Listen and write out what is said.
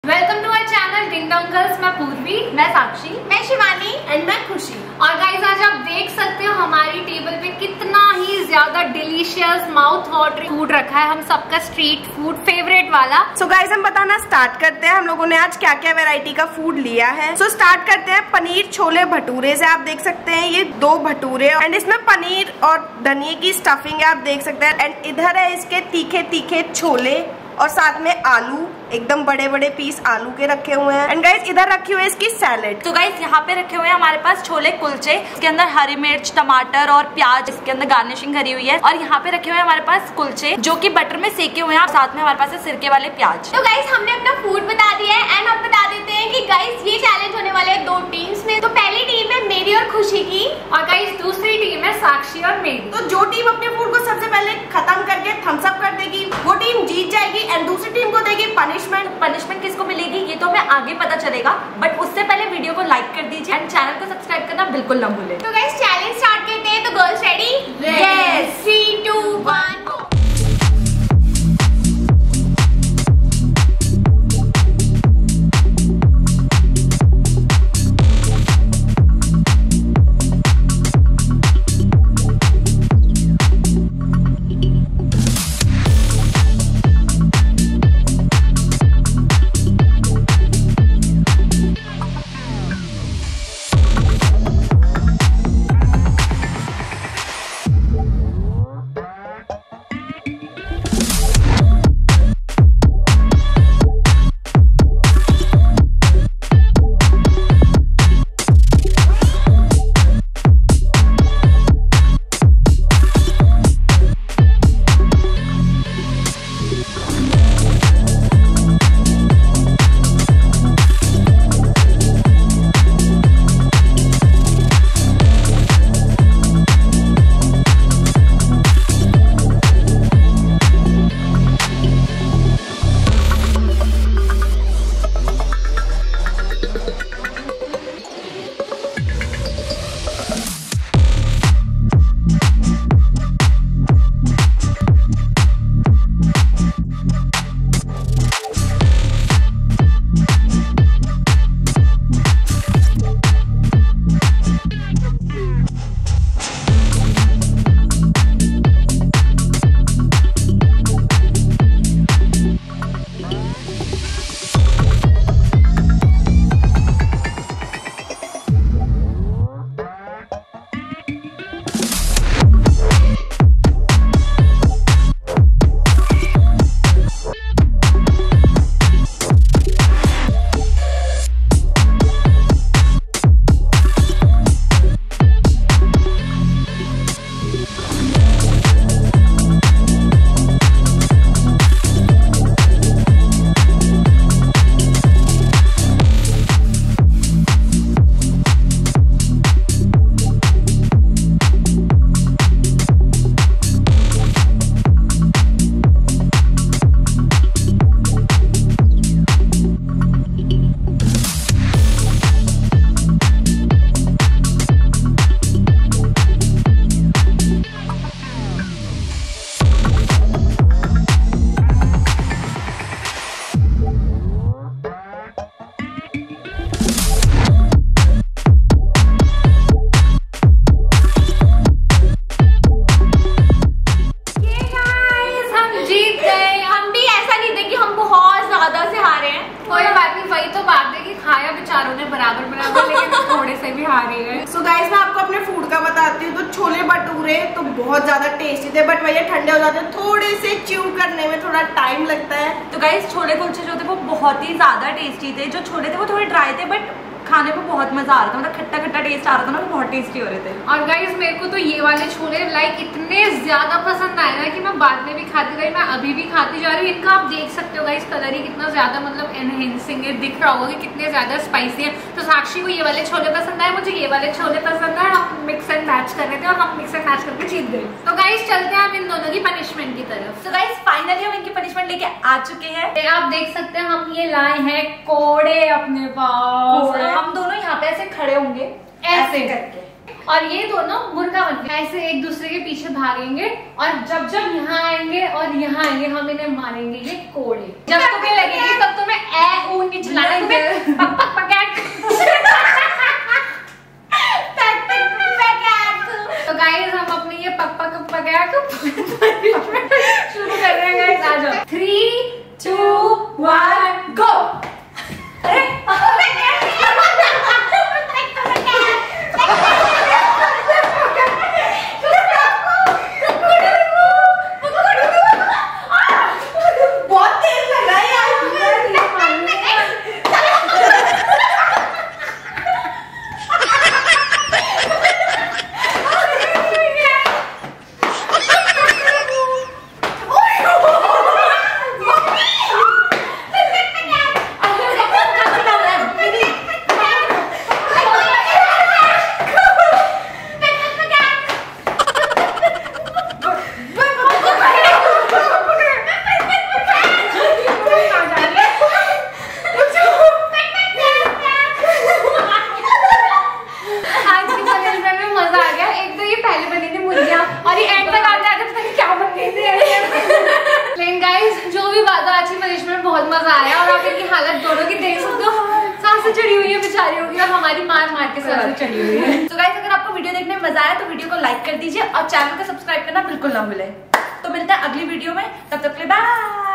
Welcome to our channel ding dong girls. मैं पूर्वी, मैं साक्षी, मैं शिवानी एंड मैं खुशी। और गाइस आज आप देख सकते हो हमारी टेबल पे कितना ही ज्यादा डिलीशियस माउथ वाटरिंग फूड रखा है, हम सबका स्ट्रीट फूड फेवरेट वाला। सो गाइस हम बताना स्टार्ट करते हैं हम लोगों ने आज क्या क्या वैरायटी का फूड लिया है। सो स्टार्ट करते हैं पनीर छोले भटूरे से। आप देख सकते हैं ये 2 भटूरे एंड इसमें पनीर और धनिए की स्टफिंग है, आप देख सकते हैं। एंड इधर है इसके तीखे तीखे छोले और साथ में आलू, एकदम बड़े बड़े पीस आलू के रखे हुए हैं। एंड गाइस इधर रखी हुई है इसकी सैलेड। तो गाइस यहाँ पे रखे हुए हैं हमारे पास छोले कुलचे, इसके अंदर हरी मिर्च, टमाटर और प्याज, इसके अंदर गार्निशिंग करी हुई है। और यहाँ पे रखे हुए हैं हमारे पास कुलचे जो कि बटर में सेके हुए हैं, और साथ में हमारे पास है सिरके वाले प्याज। तो गाइस हमने अपना फूड बता दिया है एंड हम बता देते हैं कि गाइस ये चैलेंज होने वाले हैं 2 टीम्स में। तो पहली टीम है मेरी और खुशी की, और गाइस दूसरी टीम है साक्षी और मेरी। तो जो टीम अपने फूड को सबसे पहले खत्म करके थम्स अप कर देगी वो टीम जीत जाएगी एंड दूसरी टीम को देगी पनिशमेंट किसको मिलेगी ये तो हमें आगे पता चलेगा, बट उससे पहले वीडियो को लाइक कर दीजिए एंड चैनल को सब्सक्राइब करना बिल्कुल ना भूलें। तो गाइस चैलेंज स्टार्ट करते हैं। तो girls ready? Yes. 3, 2, 1 go. So guys मैं आपको अपने फूड का बताती हूँ। तो छोले भटूरे तो बहुत ज्यादा टेस्टी थे, बट भैया ठंडे हो जाते हैं, थोड़े से च्यू करने में थोड़ा टाइम लगता है। तो गाइस छोले कुलचे जो थे वो बहुत ही ज्यादा टेस्टी थे। जो छोले थे वो थोड़े ड्राई थे, बट खाने में बहुत मजा आ रहा था, मतलब खट्टा खट्टा टेस्ट आ रहा था ना, वो बहुत टेस्टी हो रहे थे। और गाइस मेरे को तो ये वाले छोले लाइक इतने ज्यादा पसंद आए ना कि मैं बाद में भी खाती रही, मैं अभी भी खाती जा रही हूँ। इनका आप देख सकते हो गाइस कलर ही कितना ज्यादा मतलब एनहेंसिंग है, दिख रहा होगा कि कितने ज्यादा स्पाइसी है। तो साक्षी को ये वाले छोले पसंद आए, मुझे ये वाले छोले पसंद आए, हम मिक्स एंड मैच कर रहे थे और हम मिक्स एंड मैच करके जीत गए। तो गाइस चलते हैं हम इन दोनों की पनिशमेंट की तरफ। तो गाइस फाइनली हम इनकी पनिशमेंट लेके आ चुके हैं। आप देख सकते हैं हम ये लाए हैं कोड़े अपने पास। हम दोनों यहाँ पे ऐसे खड़े होंगे ऐसे करके, और ये दोनों मुर्गा बन के ऐसे एक दूसरे के पीछे भागेंगे और जब जब यहाँ आएंगे और यहाँ आएंगे हम इन्हें मारेंगे ये कोड़े। जब तुम्हें लगेगी तब तुम्हें ए ऊ नहीं चिल्लाना, तुम्हें पक पक पकैट। तो गाइस हम अपनी ये पक पक पकैट शुरू कर रहे हैं गाइस। आ जाओ 3 2 1 गो। बहुत मजा आया और आप इनकी हालत दोनों की देख सकते हो, सांसें चढ़ी हुई है बेचारी होगी और हमारी मार मार के सांसें चढ़ी हुई है। तो गाइस अगर आपको वीडियो देखने में मजा आया तो वीडियो को लाइक कर दीजिए और चैनल को सब्सक्राइब करना बिल्कुल ना भूलें। तो मिलते हैं अगली वीडियो में, तब तक के लिए बाय।